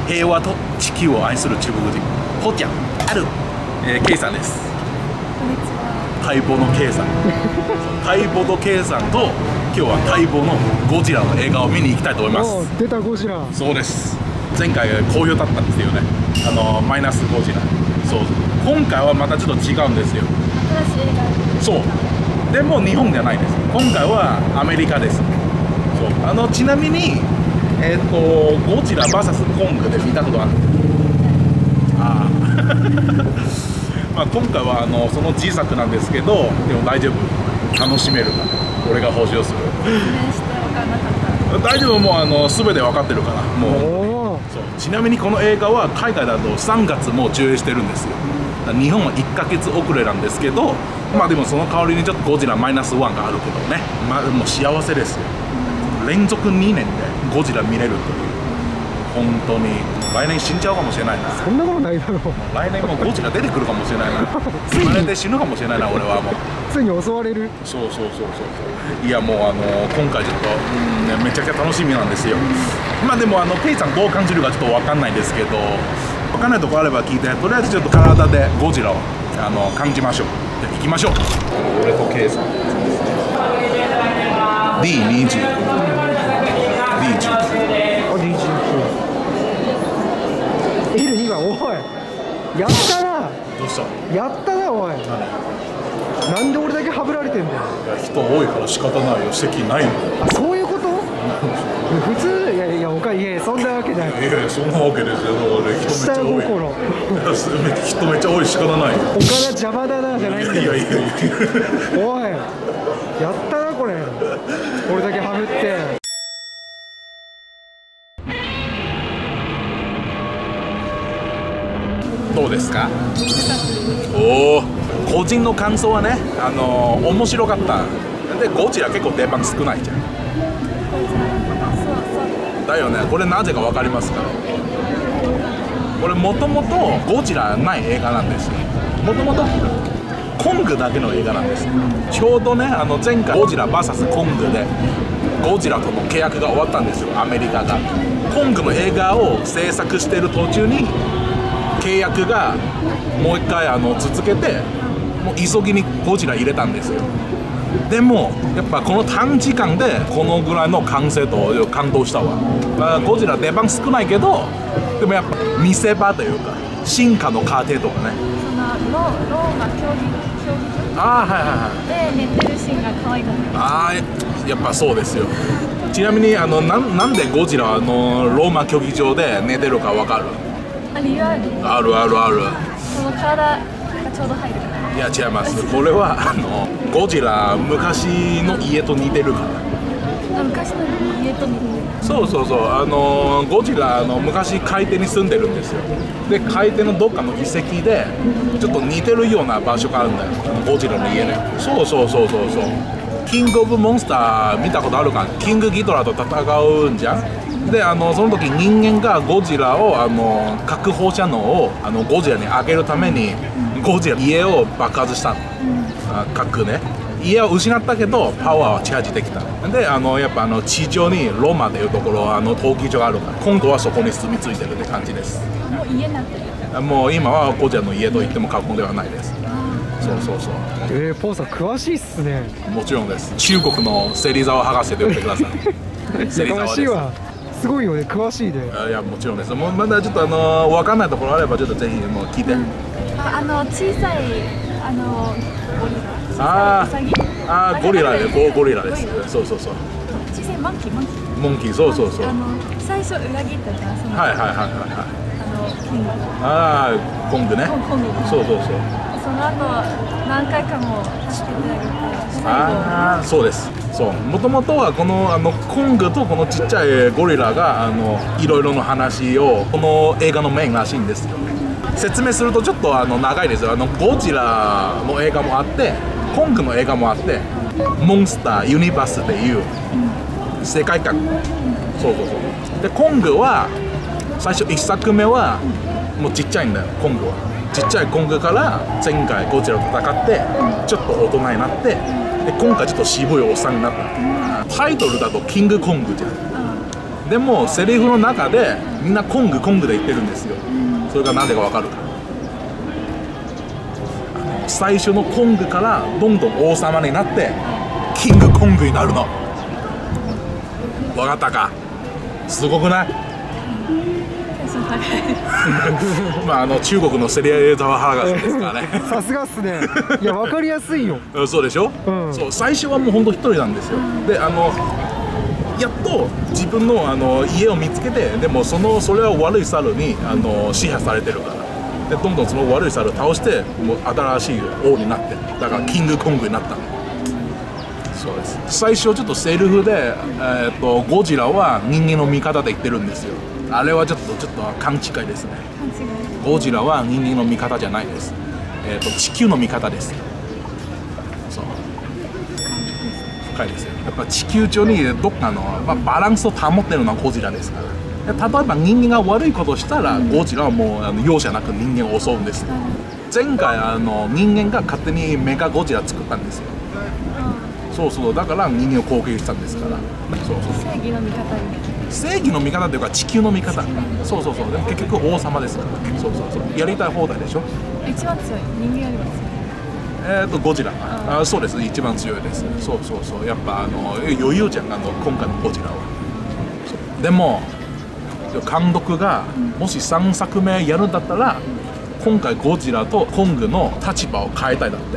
平和と地球を愛する中国人ほっちゃんある、ケイさんです。 こんにちは。 待望の K さん待望の K さんと今日は待望のゴジラの映画を見に行きたいと思います。 出たゴジラ。 そうです。前回好評だったんですよね。マイナスゴジラ。そう。今回はまたちょっと違うんですよ。 新しい映画。 そう。でも日本じゃないです。今回はアメリカです。そう。ちなみにゴジラ VS コングで見たことある？ああ。まあ今回はその小さくなんですけど、でも大丈夫、楽しめるから俺が報酬する。 説明して分からなかった。 大丈夫、もう全て分かってるからもう。そう。ちなみにこの映画は海外だと3月も上映してるんですよ。日本は1ヶ月遅れなんですけど、まあでもその代わりにちょっとゴジラマイナス1があるけどね、まあもう幸せですよ。連続2年でゴジラ見れるという、本当に来年死んじゃうかもしれないな。 そんなことないだろう。 来年もゴジラ出てくるかもしれないな。生まれて死ぬかもしれないな俺はもう。 ついに襲われる。 そう。いやもう今回ちょっと、めちゃくちゃ楽しみなんですよ。まあでもペイさんどう感じるかちょっと分かんないですけど、分かんないとこあれば聞いて、とりあえずちょっと体でゴジラを感じましょう。じゃあ行きましょう。俺とケイさん D20 L2 が、おいやったな。 どうした？ やったなおい。なんで俺だけハブられてんだよ。 人多いから仕方ないよ、席ないの。 あ、そういうこと？普通、いやそんなわけない。 いやそんなわけですよ。俺人めっちゃ多い。 下人めっちゃ多い、仕方ないよ。 岡田邪魔だなじゃないんだよ。 いやおいやったなこれ。俺だけハブって。 どうですか？おお、個人の感想はね、面白かった。でゴジラ結構出番少ないじゃん。だよね。これなぜか分かりますか？これもともとゴジラない映画なんですよ。もともとコングだけの映画なんです。ちょうどね、前回ゴジラ VS コングでゴジラとの契約が終わったんですよ、アメリカが。コングの映画を制作している途中に契約がもう一回続けて、もう急ぎにゴジラ入れたんですよ。でもやっぱこの短時間でこのぐらいの完成度感動したわ。まあ、ゴジラ出番少ないけど、でもやっぱ見せ場というか進化の過程とかね。 そのローマ競技場で寝てるシーンが可愛かった。 ああ、やっぱそうですよ。ちなみになんでゴジラはローマ競技場で寝てるかわかる？ 理由ある？ ある。 その体がちょうど入るから。 いや違います。これはゴジラ昔の家と似てるから。 昔の家と似てる。 そう、ゴジラ昔海底に住んでるんですよ。で海底のどっかの遺跡でちょっと似てるような場所があるんだよ、ゴジラの家ね。そう。キングオブモンスター見たことあるか？キングギドラと戦うんじゃん。でその時人間がゴジラを核放射能をゴジラにあげるためにゴジラ家を爆発したの。核ね。家を失ったけどパワーはチャージできた。でやっぱ地上にローマというところ闘技場があるから、今度はそこに住み着いてるって感じです。 もう家になってる？ もう今はゴジラの家と言っても過言ではないです。そう。 ポーさん詳しいっすね。 もちろんです。中国の芹沢博士と言ってください。 詳しいわ。すごいよね、詳しいで。 いやもちろんです。もうまだちょっと分かんないところあればちょっとぜひもう聞いて。 小さいゴリラでゴリラです。そう。 小さいモンキー。 そう。 最初裏切ったじゃん。 はい。 キング。 コングね。そう。 その後何回かも助けてあげて。 そうです。そう。もともとはこのコングとこのちっちゃいゴリラがいろいろの話をこの映画のメインらしいんですよ。説明するとちょっと長いですよ。ゴジラの映画もあってコングの映画もあって、モンスターユニバースっていう世界観。そう。でコングは最初1作目はもうちっちゃいんだよ。コングはちっちゃいコングから前回ゴジラと戦ってちょっと大人になって、で今回ちょっと渋いおっさんになった。タイトルだとキングコングじゃん。 でもセリフの中でみんなコングコングで言ってるんですよ。それが何でか分かるか。最初のコングからどんどん王様になってキングコングになるの。分かったか。すごくない？まあ中国のセリアザワハラですからね。 さすがっすね。いや分かりやすいよ。 そうでしょ、そう最初はもうほんと一人なんですよ。でやっと自分の家を見つけて、でもそれは悪い猿に支配されてるから、でどんどんその悪い猿を倒してもう新しい王になって、だからキングコングになったの。そうです。最初ちょっとセリフで、ゴジラは人間の味方で言ってるんですよ。あれはちょっと勘違いですね。ゴジラは人間の味方じゃないです。地球の味方です。そう深いですよ。やっぱ地球上にどっかの、バランスを保ってるのはゴジラですから。例えば人間が悪いことをしたら、ゴジラはもう容赦なく人間を襲うんですよ。前回人間が勝手にメカゴジラ作ったんですよ。そうだから人間を攻撃したんですから。そう正義の味方みたいな。 正義の味方というか地球の味方。そうでも結局王様ですから。そうやりたい放題でしょ。 一番強い人間よりも強い。 ゴジラ。そうです。一番強いです。そうやっぱ余裕じゃん、今回のゴジラは。でも監督がもし3作目やるんだったら、今回ゴジラとコングの立場を変えたいだって。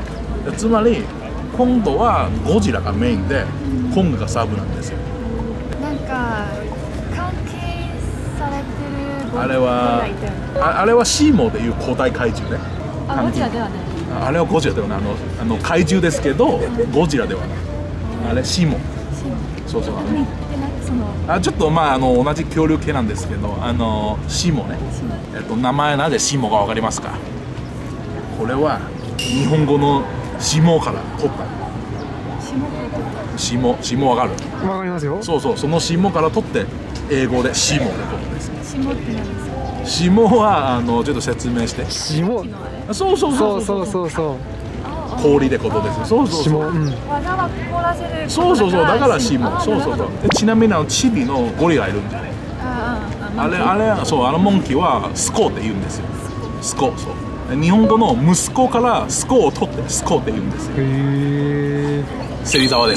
つまり今度はゴジラがメインでコングがサブなんですよ。 なんか関係されてるゴジラいたよね。あれはシーモーでいう古代怪獣ね。 ゴジラではない。 あれはゴジラではない。怪獣ですけどゴジラではない。あれシーモー。そうちょっと同じ恐竜系なんですけど、シーモーね。名前なぜシーモーか分かりますか？これは日本語のシモから取った。シモわかる？ わかりますよ。 そのシモから取って英語でシモで取ったんです。 シモって何ですか？ シモはちょっと説明して。 シモ。 そう氷でことです。 シモ。 技は凍らせる。 だからシモ。ちなみにチビのゴリラいるんじゃない？あのモンキーはスコーって言うんですよ。スコ。日本語の息子からスコを取ってスコって言うんですよ。芹沢です。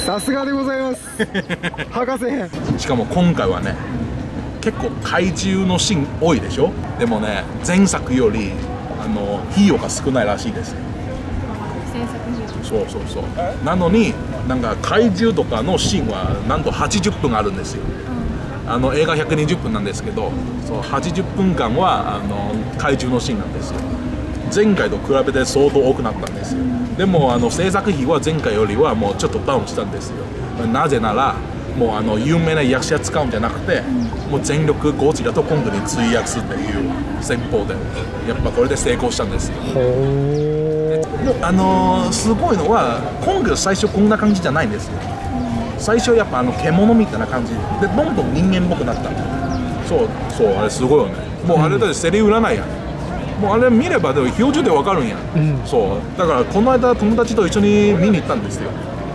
さすがでございます。博士。 しかも今回はね、結構怪獣のシーン多いでしょ。でもね、前作より費用が少ないらしいですよ。そうなのになんか怪獣とかのシーンはなんと80分あるんですよ。映画120分なんですけど、80分間は怪獣のシーンなんですよ。前回と比べて相当多くなったんですよ。でも制作費は前回よりはもうちょっとダウンしたんですよ。なぜならもう有名な役者使うんじゃなくて、もう全力ゴジラとコングに費やすっていう戦法でやっぱこれで成功したんですよ。すごいのはコング最初こんな感じじゃないんですよ。最初やっぱ獣みたいな感じでどんどん人間っぽくなった。あれすごいよね。もうあれだってセリフ占いやん。もうあれ見ればでも表情でわかるんや。だからこの間友達と一緒に見に行ったんですよ。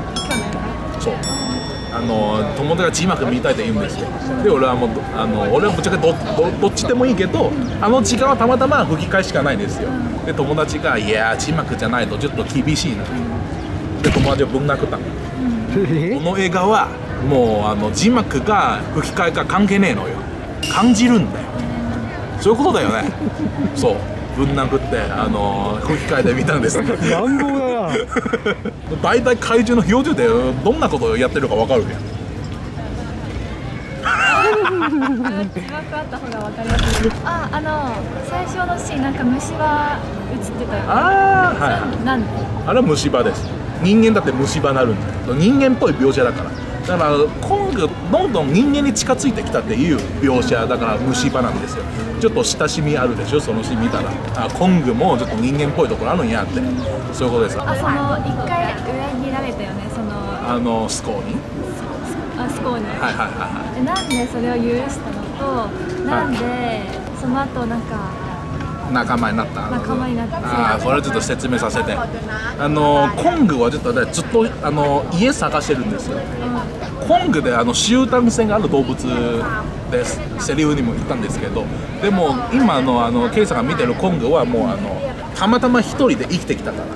友達が字幕見たいって言うんですよ。で俺はもう俺はぶっちゃけどっちでもいいけど、時間はたまたま吹き替えしかないんですよ。で友達がいや字幕じゃないとちょっと厳しいな。で友達をぶん殴ったの。この映画はもう字幕が吹き替えが関係ねえのよ。感じるんだよ。そういうことだよね。ぶん殴って吹き替えで見たんです。 乱暴だな。 大体怪獣の表情でどんなことをやってるかわかるやん。 字幕あった方がわかりやすい。最初のシーンなんか虫歯映ってたよね。なんで？ あれは虫歯です。人間だって虫歯なるんだよ。人間っぽい描写だから。だからコングどんどん人間に近づいてきたっていう描写だから虫歯なんですよ。ちょっと親しみあるでしょ、そのシーン見たら。コングもちょっと人間っぽいところあるんやって、そういうことです。 一回裏切られたよね、 スコーに。 スコーに。なんでそれを許したのと、なんでその後なんか仲間になった。 仲間になった。 ああ、それちょっと説明させて。コングはちょっとね、ずっと家探してるんですよ。コングで集団性がある動物です。セリフにも言ったんですけど、でも今のケイさんが見てるコングはもうたまたま一人で生きてきたから、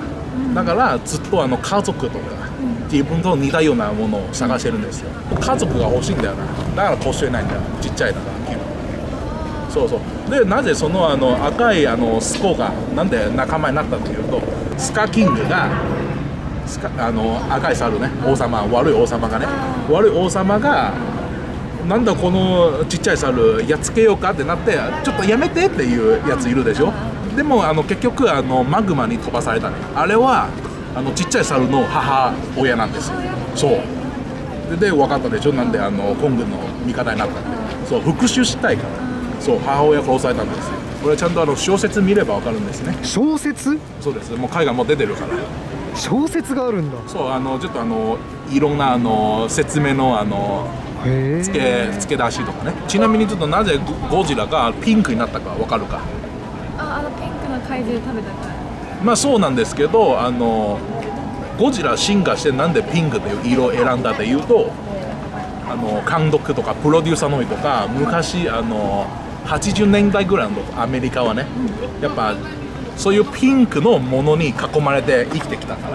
だからずっと家族とか自分と似たようなものを探してるんですよ。家族が欲しいんだよな。だから年上ないんだよ。ちっちゃいだから。そうそう。でなぜその赤いスコがなんで仲間になったというと、スカキングが赤い猿ね、王様、悪い王様がね、悪い王様がなんだこのちっちゃい猿やっつけようかってなって、ちょっとやめてっていうやついるでしょ。でも結局マグマに飛ばされたね。あれはちっちゃい猿の母親なんですよ。そうで分かったでしょ、なんでコングの味方になったって。そう復讐したいから。そう母親殺されたんですよ。これちゃんと小説見れば分かるんですね。 小説？そうです。もう海外も出てるから。 小説があるんだ。 そうちょっといろんな説明の付け出しとかね。ちなみにちょっとなぜゴジラがピンクになったか分かるか？ ピンクの怪獣食べたから。 まあそうなんですけど、ゴジラ進化してなんでピンクという色を選んだというと、監督とかプロデューサーの人とか昔80年代ぐらいのアメリカはね、やっぱそういうピンクのものに囲まれて生きてきたから、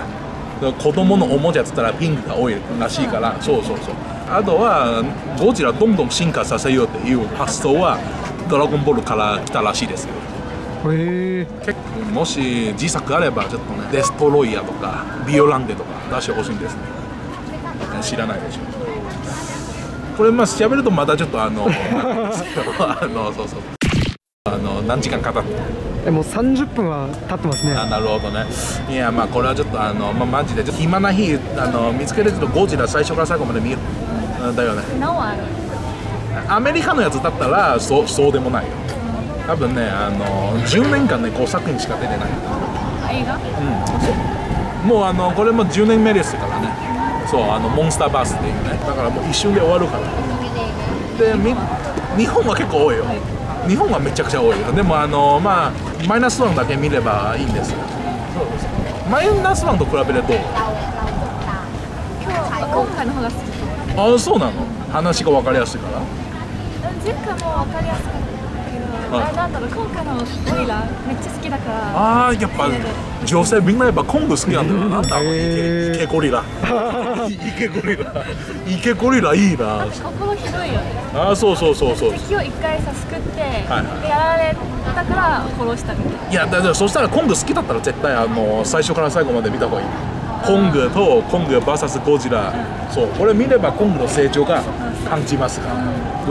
子供のおもちゃっつったらピンクが多いらしいから、そうそうそう。あとはゴジラどんどん進化させようっていう発想はドラゴンボールから来たらしいですよ。結構もし自作あればちょっとね、デストロイヤーとかビオランデとか出してほしいんですね。知らないでしょ。これ調べるとまたちょっとそうそう何時間かかってもう30分は経ってますね。 なるほどね。いやこれはちょっとマジで暇な日見つけるとゴジラ最初から最後まで見るだよね。 何話ある？ アメリカのやつだったらそうでもないよ。多分ね10年間ね5作品しか出てない。 映画？ そうもうこれも10年目ですからね。そうモンスターバースっていうね。だからもう一瞬で終わるから。で日本は結構多いよ。日本はめちゃくちゃ多いよ。でもマイナスワンだけ見ればいいんですよ。そうです。マイナスワンと比べると今回の方が好き。 そうなの。話が分かりやすいから。 前回も分かりやすかったけど、なんだろう、今回のゴリラめっちゃ好きだから。 やっぱ女性みんなやっぱコング好きなんだよ。なんだイケゴリライケゴリラいいな。 心広いよね。 そう敵を一回救って、でやられたから殺したみたいな。 いやだからそしたらコング好きだったら絶対最初から最後まで見た方がいい。コングとコング VS ゴジラ、そうこれ見ればコングの成長が感じますから、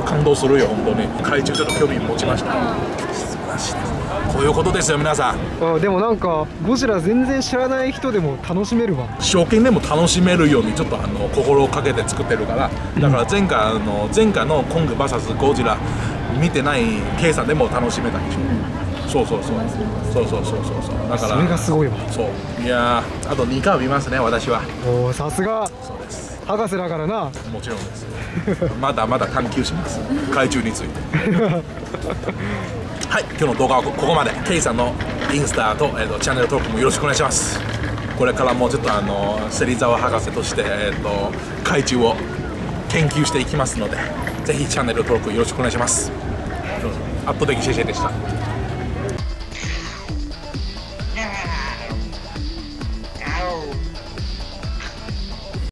感動するよ本当に。怪獣ちょっと興味持ちました。素晴らしいです。こういうことですよ皆さん。 でもなんかゴジラ全然知らない人でも楽しめるわ。 初見でも楽しめるようにちょっと心をかけて作ってるから。だから前回のコング VS ゴジラ見てない K さんでも楽しめたでしょ。そうだからそれがすごいわ。 いやあと2回見ますね私は。 さすが。 そうです。 博士だからな。 もちろんです。まだまだ探求します怪獣について。はい、今日の動画はここまで。ケイさんのインスタと、チャンネル登録もよろしくお願いします。これからもちょっと芹沢博士として、怪獣を研究していきますので、ぜひチャンネル登録よろしくお願いします。圧倒的シェシェでした。